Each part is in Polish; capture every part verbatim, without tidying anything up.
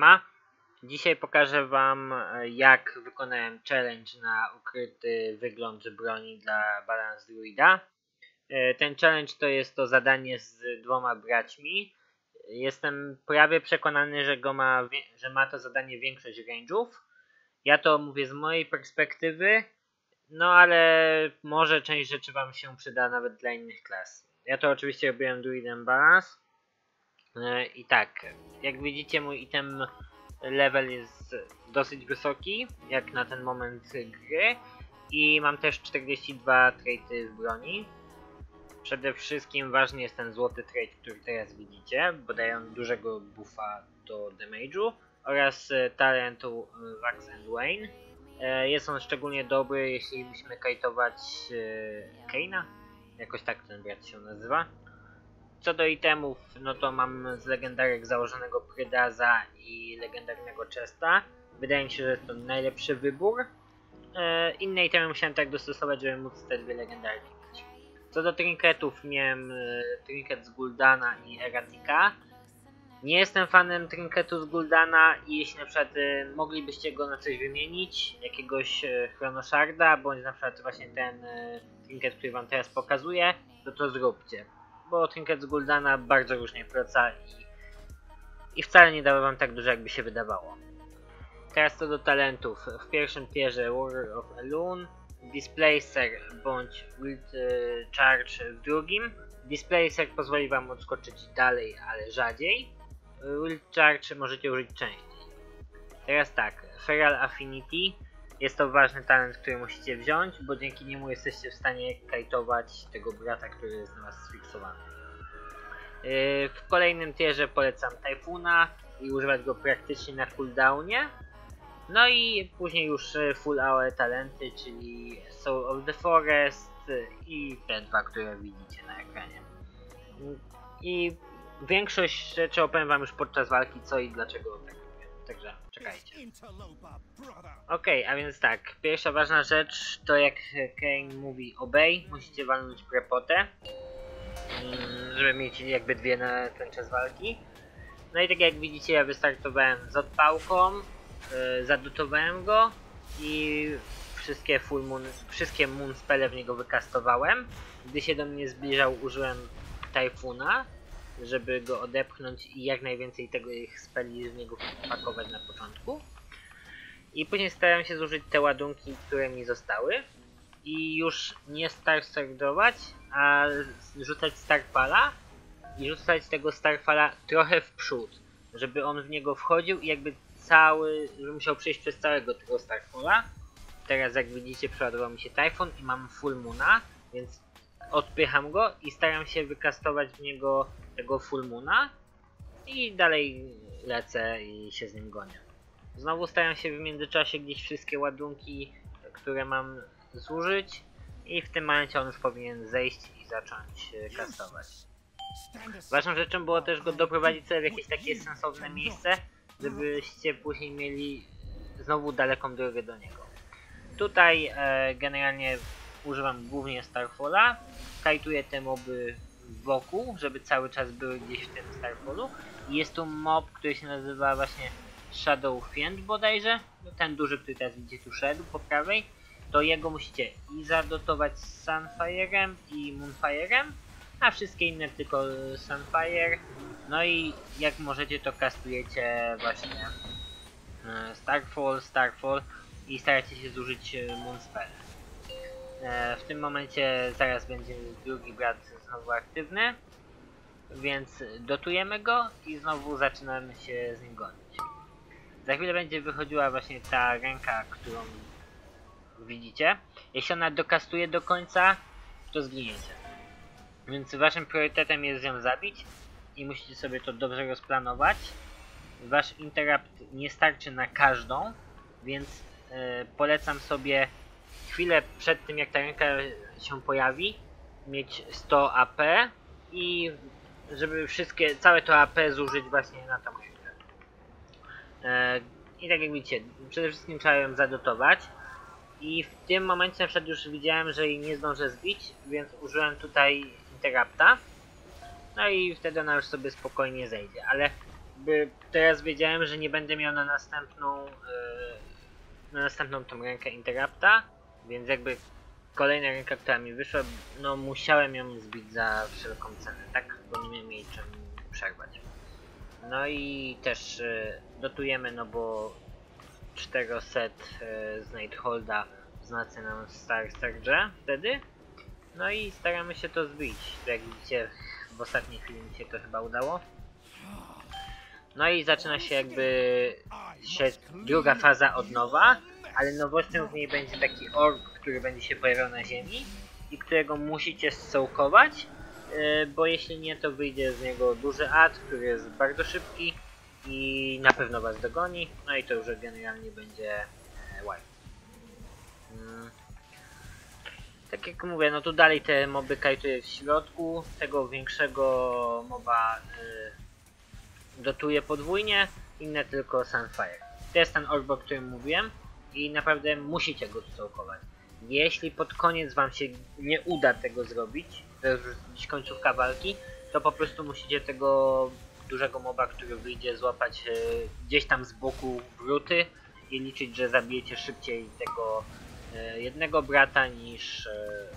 Siema. Dzisiaj pokażę wam, jak wykonałem challenge na ukryty wygląd broni dla Balance Druida. Ten challenge to jest to zadanie z dwoma braćmi. Jestem prawie przekonany, że, go ma, że ma to zadanie większość range'ów. Ja to mówię z mojej perspektywy, no ale może część rzeczy wam się przyda nawet dla innych klas. Ja to oczywiście robiłem Druidem Balance. I tak, jak widzicie, mój item level jest dosyć wysoki, jak na ten moment gry, i mam też czterdzieści dwa traity w broni. Przede wszystkim ważny jest ten złoty trait, który teraz widzicie, bo dają dużego buffa do damage'u, oraz talentu Wax and Wayne. Jest on szczególnie dobry, jeśli musimy kajtować Kane'a, jakoś tak ten brat się nazywa. Co do itemów, no to mam z legendarek założonego Prydaza i legendarnego Chesta. Wydaje mi się, że jest to najlepszy wybór. E, inne itemy musiałem tak dostosować, żeby móc te dwie legendarki mieć. Co do trinketów, miałem e, trinket z Guldana i Eratika. Nie jestem fanem trinketu z Guldana i jeśli na przykład e, moglibyście go na coś wymienić, jakiegoś e, Chronosharda, bądź na przykład właśnie ten e, trinket, który wam teraz pokazuję, to to zróbcie. Bo trinket z Guldana bardzo różnie proca i, i wcale nie dało wam tak dużo, jakby się wydawało. Teraz co do talentów. W pierwszym tierze Warrior of Elune, Displacer bądź Wild Charge w drugim. Displacer pozwoli wam odskoczyć dalej, ale rzadziej. Wild Charge możecie użyć częściej. Teraz tak, Feral Affinity. Jest to ważny talent, który musicie wziąć, bo dzięki niemu jesteście w stanie kajtować tego brata, który jest na was sfiksowany. W kolejnym tierze polecam Typhoona i używać go praktycznie na cooldownie. No i później już full A O E talenty, czyli Soul of the Forest i te dwa, które widzicie na ekranie. I większość rzeczy opowiem wam już podczas walki, co i dlaczego tak robię. Także czekajcie. Okej, okay, a więc tak, pierwsza ważna rzecz to, jak Kane mówi obey, musicie walnąć prepotę, żeby mieć jakby dwie na ten czas walki. No i tak jak widzicie, ja wystartowałem z odpałką, yy, zadotowałem go i wszystkie full moon, wszystkie moon spele w niego wykastowałem. Gdy się do mnie zbliżał, użyłem Typhoona, żeby go odepchnąć i jak najwięcej tego ich speli z niego pakować na początku. I później starałem się zużyć te ładunki, które mi zostały. I już nie Starstardować, a rzucać Starfalla. I rzucać tego Starfalla trochę w przód, żeby on w niego wchodził i jakby cały, żeby musiał przejść przez całego tego Starfalla. Teraz jak widzicie, przeładował mi się Typhoon i mam full moona, więc odpycham go i staram się wykastować w niego tego full moona. I dalej lecę i się z nim gonię. Znowu staram się w międzyczasie gdzieś wszystkie ładunki, które mam, zużyć i w tym momencie on już powinien zejść i zacząć kastować. Ważną rzeczą było też go doprowadzić sobie w jakieś takie sensowne miejsce, żebyście później mieli znowu daleką drogę do niego. Tutaj e, generalnie używam głównie Starfalla, kajtuję te moby wokół, żeby cały czas były gdzieś w tym Starfallu. I jest tu mob, który się nazywa właśnie Shadow Fiend bodajże, ten duży, który teraz widzicie tu szedł po prawej, to jego musicie i zadotować z Sunfire'em i Moonfire'em, a wszystkie inne tylko Sunfire. No i jak możecie, to kastujecie właśnie Starfall, Starfall i staracie się zużyć Moonspell. W tym momencie zaraz będzie drugi brat znowu aktywny, więc dotujemy go i znowu zaczynamy się z nim gonić. Za chwilę będzie wychodziła właśnie ta ręka, którą widzicie. Jeśli ona dokastuje do końca, to zginiecie. Więc waszym priorytetem jest ją zabić i musicie sobie to dobrze rozplanować. Wasz interrupt nie starczy na każdą, więc yy, polecam sobie chwilę przed tym, jak ta ręka się pojawi, mieć sto A P i żeby wszystkie, całe to A P zużyć właśnie na tą rękę. I tak jak widzicie, przede wszystkim trzeba ją zadotować i w tym momencie na przykład już widziałem, że jej nie zdążę zbić, więc użyłem tutaj interrupta. No i wtedy ona już sobie spokojnie zejdzie, ale by teraz wiedziałem, że nie będę miał na następną yy, na następną tą rękę Interrupta, więc jakby kolejna ręka, która mi wyszła, no musiałem ją zbić za wszelką cenę, tak? Bo nie miałem jej czym przerwać. No i też yy, dotujemy, no bo czterysta yy, z Nightholda znaczy nam Star Surge wtedy. No i staramy się to zbić. Jak widzicie, w ostatniej chwili mi się to chyba udało. No i zaczyna się jakby się druga faza od nowa, ale nowością w niej będzie taki orb, który będzie się pojawiał na ziemi i którego musicie zsołkować, yy, bo jeśli nie, to wyjdzie z niego duży ad, który jest bardzo szybki i na pewno was dogoni, no i to już generalnie będzie yy, wipe. Yy. Tak jak mówię, no tu dalej te moby kajtuję w środku, tego większego moba yy, dotuję podwójnie, inne tylko Sunfire. To jest ten orb, o którym mówiłem i naprawdę musicie go zsołkować. Jeśli pod koniec wam się nie uda tego zrobić, to już gdzieś końcówka walki, to po prostu musicie tego dużego moba, który wyjdzie, złapać yy, gdzieś tam z boku wróty i liczyć, że zabijecie szybciej tego jednego brata niż,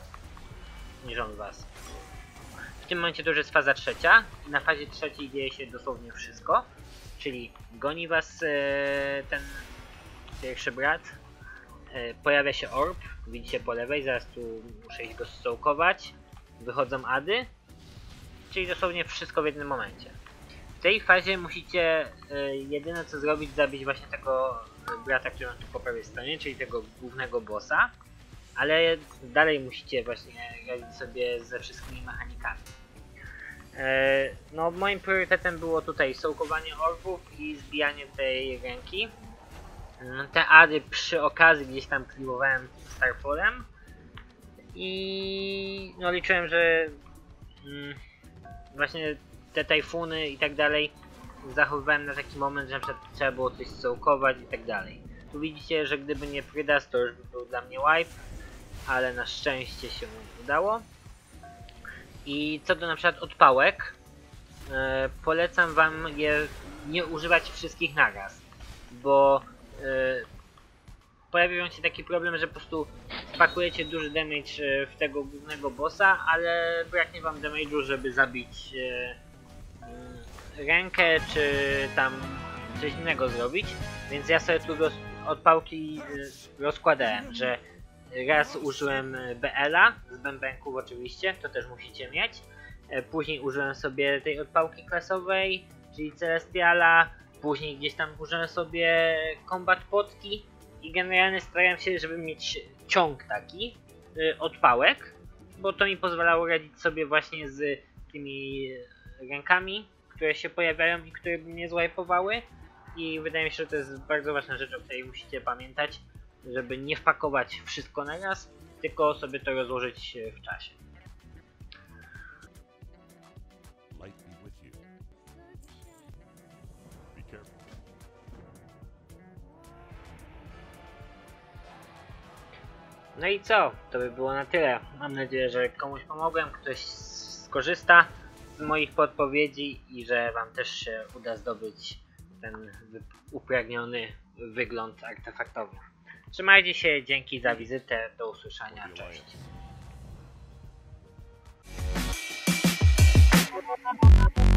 niż on was. W tym momencie to już jest faza trzecia. Na fazie trzeciej dzieje się dosłownie wszystko. Czyli goni was ten pierwszy brat. Pojawia się orb. Widzicie po lewej. Zaraz tu muszę iść go zsołkować. Wychodzą ady. Czyli dosłownie wszystko w jednym momencie. W tej fazie musicie jedyne co zrobić, zabić właśnie tego brata, który mam tu po prawej stronie, czyli tego głównego bossa, ale dalej musicie właśnie radzić sobie ze wszystkimi mechanikami. E, no moim priorytetem było tutaj sołkowanie orbów i zbijanie tej ręki. Te ady przy okazji gdzieś tam kliwowałem Starfallem i no liczyłem, że mm, właśnie te tajfuny i tak dalej zachowywałem na taki moment, że na przykład trzeba było coś sołkować i tak dalej. Tu widzicie, że gdyby nie Prydas, to już by był dla mnie wipe, ale na szczęście się udało. I co do na przykład odpałek, e, polecam wam je nie używać wszystkich naraz, bo e, pojawił się taki problem, że po prostu spakujecie duży damage w tego głównego bossa, ale braknie wam damage'u, żeby zabić e, rękę, czy tam coś innego zrobić, więc ja sobie tu roz, odpałki rozkładałem, że raz użyłem B L-a z bębenków oczywiście, to też musicie mieć, później użyłem sobie tej odpałki klasowej, czyli Celestiala, później gdzieś tam użyłem sobie Combat Potki i generalnie starałem się, żeby mieć ciąg taki odpałek, bo to mi pozwalało radzić sobie właśnie z tymi rękami, które się pojawiają i które by mnie złajpowały, i wydaje mi się, że to jest bardzo ważna rzecz, o której musicie pamiętać, żeby nie wpakować wszystko na raz, tylko sobie to rozłożyć w czasie. No i co? To by było na tyle. Mam nadzieję, że komuś pomogłem, ktoś skorzysta z moich podpowiedzi i że wam też się uda zdobyć ten upragniony wygląd artefaktowy. Trzymajcie się, dzięki za wizytę, do usłyszenia, cześć.